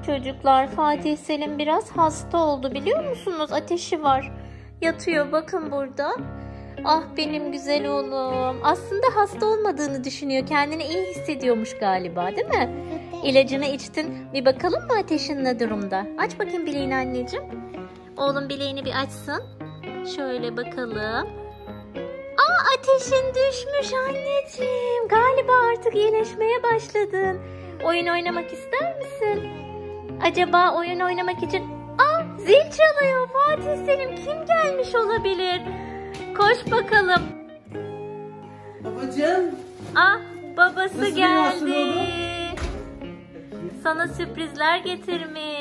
Çocuklar, Fatih Selim biraz hasta oldu, biliyor musunuz? Ateşi var. Yatıyor bakın burada. Ah benim güzel oğlum. Aslında hasta olmadığını düşünüyor. Kendini iyi hissediyormuş galiba, değil mi? İlacını içtin. Bir bakalım mı ateşin ne durumda? Aç bakayım bileğini anneciğim. Oğlum bileğini bir açsın. Şöyle bakalım. Aa, ateşin düşmüş anneciğim. Galiba artık iyileşmeye başladın. Oyun oynamak ister misin? Acaba oyun oynamak için... Aa, zil çalıyor. Fatih Selim, kim gelmiş olabilir? Koş bakalım. Babacığım. Ah, babası Nasıl geldi. Sana sürprizler getirmiş.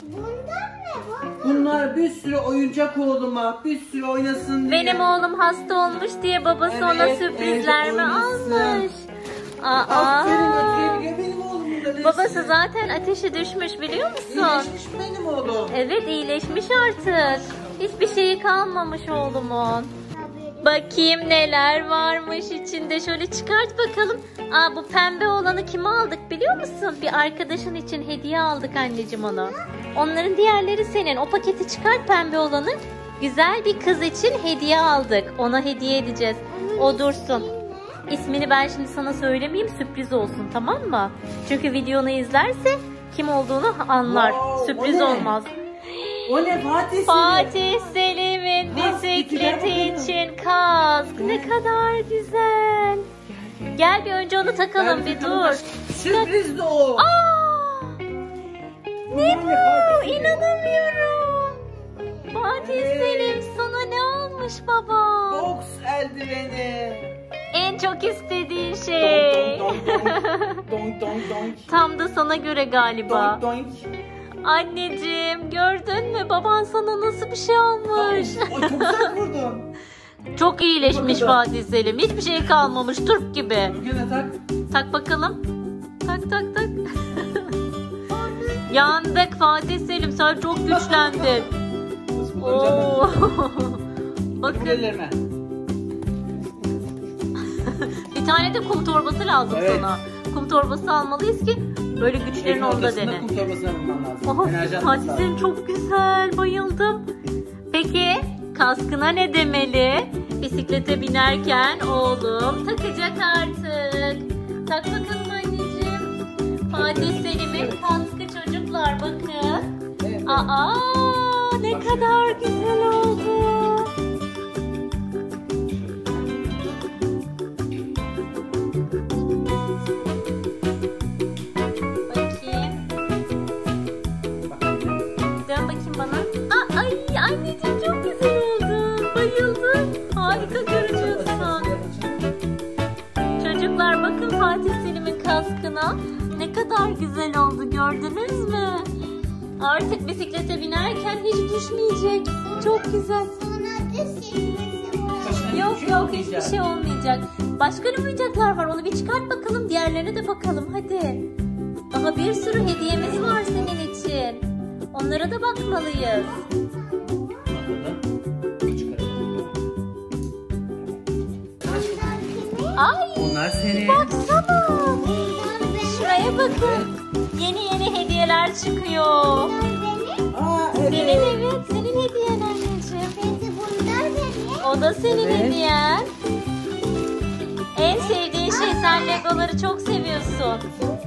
Bunlar bir sürü oyuncak oğluma, bir sürü oynasın diye. Benim oğlum hasta olmuş diye babası Evet, ona sürprizler mi oynasın. almış? Aferin Aa. Ötüye, benim oğlum da Babası zaten ateşi düşmüş, biliyor musun? İyileşmiş benim oğlum. Evet, iyileşmiş artık. Hiçbir şeyi kalmamış oğlumun. Bakayım neler varmış içinde. Şöyle çıkart bakalım. Aa, bu pembe olanı kime aldık biliyor musun? Bir arkadaşın için hediye aldık anneciğim onu. Onların diğerleri senin. O paketi çıkart, pembe olanı. Güzel bir kız için hediye aldık. Ona hediye edeceğiz. O dursun. İsmini ben şimdi sana söylemeyeyim, sürpriz olsun, tamam mı? Çünkü videonu izlerse kim olduğunu anlar. Wow, Sürpriz o ne? olmaz. O ne Fatih Selim? Fatih Selim'in Kask, bisikleti bakalım. için kask. Ne kadar güzel. Gel bir önce onu takalım, Ben bir takalım. dur. Sürpriz de o. Aa! Ne bu? Fatih Selim? İnanamıyorum. Fatih Evet. Selim, sana ne almış baba? Boks eldiveni. En çok istediğin şey. Donk donk donk. Donk donk donk. Tam da sana göre galiba. Donk donk. Anneciğim, gördün mü? Baban sana nasıl bir şey almış? Ay, çok güzel vurdun. Çok iyileşmiş Bakalım. Fatih Selim. Hiçbir şey kalmamış. Turp gibi. Gene tak. Tak bakalım. Tak tak tak. Yandık Fatih Selim. Sen çok güçlendin. Nasıl kullanacağım Oo. ben? Bakın, Ellerime. bir tane de kum torbası lazım Evet. sana. Kum torbası almalıyız ki böyle güçlerini Evin onda ortasında dene. kum torbasına vurmam lazım. Oha, Enerji Fatih atması Selim lazım. çok güzel. Bayıldım. Peki kaskına ne demeli? Bisiklete binerken oğlum takacak artık. Tak bakalım anneciğim. Fatih Selim'in kaskı çocuklar, bakın. Evet. Aa, ne kadar güzel oldu. Bakayım. Dön bakayım bana. Aa, ay anneciğim, çok güzel oldu. Bayıldım. Harika görünüyorsun. Çocuklar bakın Fatih Selim'in kaskına. Ne kadar güzel oldu, gördünüz mü? Artık bisiklete binerken hiç düşmeyecek. Çok güzel. Yok yok, hiçbir şey olmayacak. Başka ne oyuncaklar var, onu bir çıkart bakalım. Diğerlerine de bakalım hadi. Daha bir sürü hediyemiz var senin için. Onlara da bakmalıyız. Ay, Bunlar senin. baksana. Şuraya bakın. Yeni yeni hediyeler çıkıyor. Aa, Senin, evet. evet, senin hediyen anneciğim. O da senin Evet. hediyen. En sevdiğin şey, sen Legoları çok seviyorsun.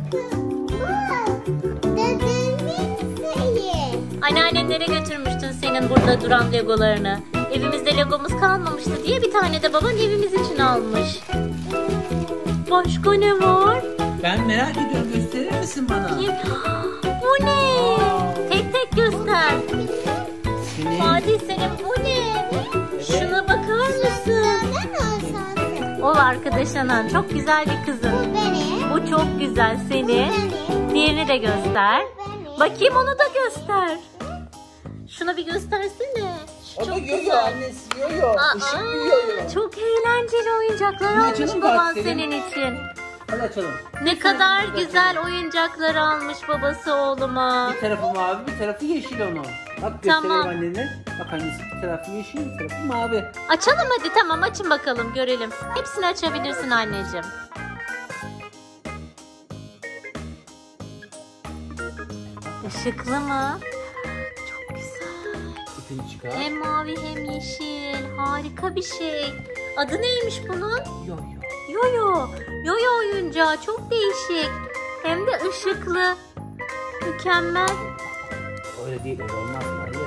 Anneannenlere götürmüştün senin burada duran Legolarını. Evimizde Legomuz kalmamıştı diye bir tane de baban evimiz için almış. Başka ne var? Ben merak ediyorum, gösterir misin bana? Kim? Bu ne? Tek tek göster. Senin. Fatih Selim, bu ne? Şuna bakar mısın? O arkadaşının çok güzel bir kızın. Bu çok güzel, senin. Diğerini de göster. Bakayım, onu da göster. Şunu bir göstersene. Şu O da çok yoyo güzel. annesi, yoyo. Işık bir Aa, yoyo. çok eğlenceli oyuncaklar Bunu almış açalım baban Fatih Selim. senin için. Hadi açalım. Ne kadar güzel oyuncaklar almış babası oğluma. Bir tarafı mavi, bir tarafı yeşil onun. Bak Tamam. göstereyim annene. Bak annesi, bir tarafı yeşil, bir tarafı mavi. Açalım hadi, tamam, açın bakalım görelim. Hepsini açabilirsin anneciğim. Işıklı mı? Çok güzel. İpini çıkar. Hem mavi hem yeşil. Harika bir şey. Adı neymiş bunun? Yo. Yoyo. Yoyo oyuncağı. Çok değişik. Hem de ışıklı. Mükemmel. Öyle değil, öyle olmaz.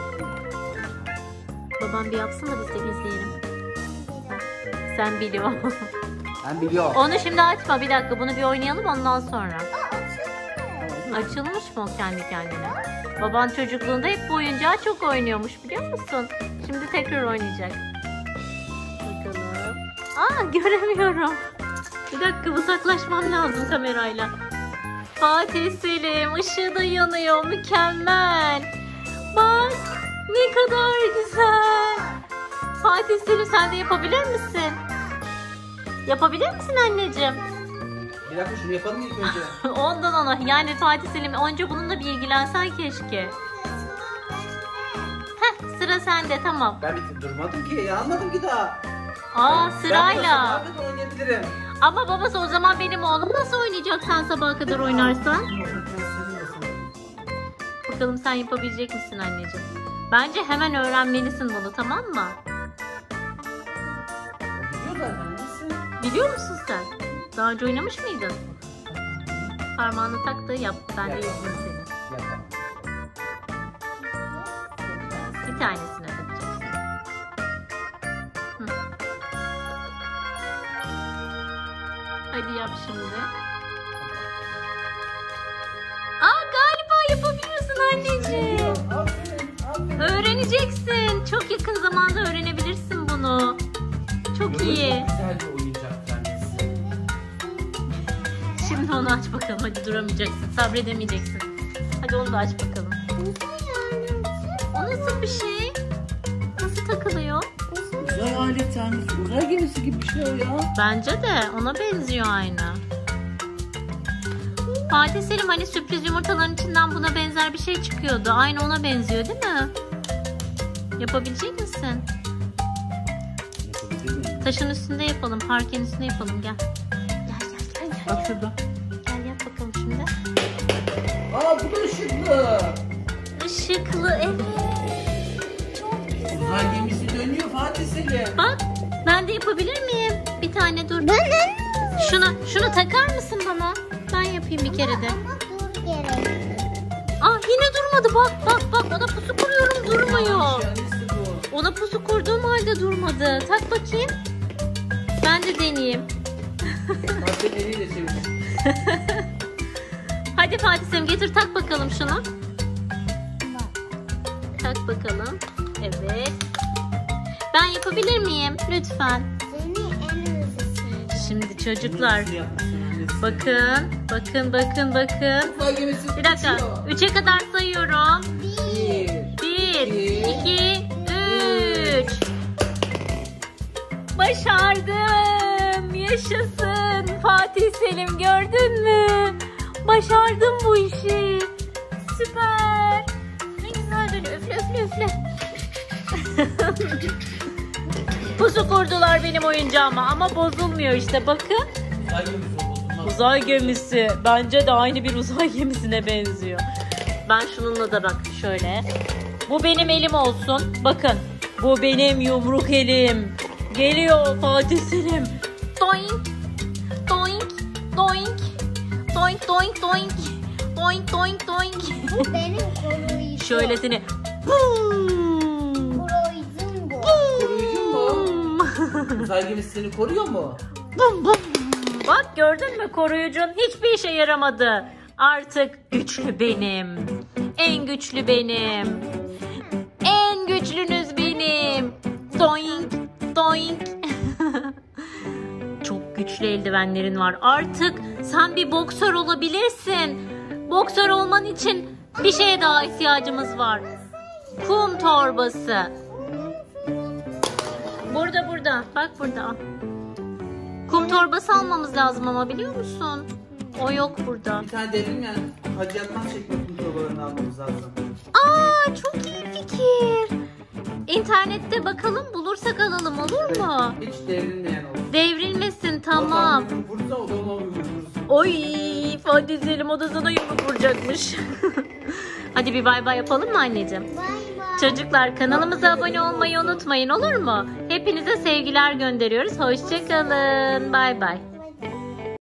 Babam bir yapsın da biz de izleyelim. Sen biliyorsun. Ben biliyorum. Onu şimdi açma. Bir dakika, bunu bir oynayalım ondan sonra. Açılmış mı o kendi kendine? Baban çocukluğunda hep bu oyuncağı çok oynuyormuş, biliyor musun? Şimdi tekrar oynayacak. Bakalım. Aa, göremiyorum. Bir dakika, uzaklaşmam lazım kamerayla. Fatih Selim, ışığı da yanıyor. Mükemmel. Bak ne kadar güzel. Fatih Selim, sen de yapabilir misin? Yapabilir misin anneciğim? Bir dakika, şunu yapalım ilk önce. Ondan ona. Yani Fatih Selim, önce bununla bir ilgilensen keşke. Heh, sıra sende, tamam. Ben durmadım ki, yanmadım ki daha. Aa, sırayla. Ben de oynayabilirim. Ama babası, o zaman benim oğlum nasıl oynayacak sen sabaha kadar oynarsan? Bakalım sen yapabilecek misin anneciğim? Bence hemen öğrenmelisin bunu, tamam mı? Biliyor zaten, neyse. Biliyor musun sen? Daha önce oynamış mıydın? Parmağını tak da yap. Ben de izleyeyim seni. Yapalım. Bir tanesine takacaksın. Hı. Hadi yap şimdi. Aa, galiba yapabiliyorsun anneciğim. Aferin. Öğreneceksin. Çok yakın zamanda öğrenebilirsin bunu. Çok iyi. Güzel bir oyuncak annesi. Şimdi onu aç bakalım. Hadi, duramayacaksın. Sabredemeyeceksin. Hadi onu da aç bakalım. O nasıl bir şey? Nasıl takılıyor? Uzay aleti annesi. Uzay gemisi gibi bir şey o ya. Bence de ona benziyor aynı. Fatih Selim, hani sürpriz yumurtaların içinden buna benzer bir şey çıkıyordu. Aynı ona benziyor değil mi? Yapabilecek misin? Yapabilir miyim? Taşın üstünde yapalım. Parkenin üstünde yapalım. Gel. Gel. Bak şurada. Gel yap bakalım şimdi. Aa, bu da ışıklı. Işıklı, evet. Çok güzel. Uzay gemisi dönüyor Fatih Selim. Bak, ben de yapabilir miyim? Bir tane dur. Şunu takar mısın bana? Ben yapayım bir kere de. Aa, yine durmadı. Bak. Ona pusu kuruyorum, durmuyor. Annesi bu. Ona pusu kurduğum halde durmadı. Tak bakayım. Ben de deneyeyim. Fatih eliyle çevir. Hadi Fatih Selim, getir tak bakalım şunu. Tak bakalım. Evet. Ben yapabilir miyim? Lütfen. Şimdi çocuklar, Nasıl yapmışsın annesi? bakın. Uzay gemisi Bir dakika. uçuyor. 3'e kadar sayıyorum. 1, 2, 3. Başardım. Yaşasın. Fatih Selim, gördün mü? Başardım bu işi. Süper. Ne güzel dönüyor. Üfle. Pusu kurdular benim oyuncağıma ama bozulmuyor işte, bakın. Uzay gemisi bozulmaz. Uzay gemisi. Bence de aynı bir uzay gemisine benziyor. Ben şununla da bak şöyle. Bu benim elim olsun. Bakın. Bu benim yumruk elim. Geliyor Fatih Selim. Doink. Doink. Doink. Doink doink doink. Doink doink doink. Bu benim koruyucum. Şöyle seni. Koruyucum bu. Koruyucu mu? Uzay gemisi seni koruyor mu? Bak, gördün mü, koruyucun hiçbir işe yaramadı. Artık güçlü benim. En güçlü benim. En güçlünüz benim. Doink doink. Çok güçlü eldivenlerin var. Artık sen bir boksör olabilirsin. Boksör olman için bir şeye daha ihtiyacımız var. Kum torbası. Burada. Bak burada. Kum torbası almamız lazım ama, biliyor musun? O yok burada. Bir tane dedim yani. Hacıyattan çekme kontrollerini almamız lazım. Aa, çok iyi fikir. İnternette bakalım, bulursak alalım, olur mu? Hiç devrilmeyen olsun. Devrilmesin, tamam. Vursa o da ona vurur. Oy, Fatih Selim o da sana yumruk vuracakmış. Hadi bir bay bay yapalım mı anneciğim? Bay bay. Çocuklar, kanalımıza abone olmayı unutmayın, olur mu? Hepinize sevgiler gönderiyoruz. Hoşça kalın. Bay bay.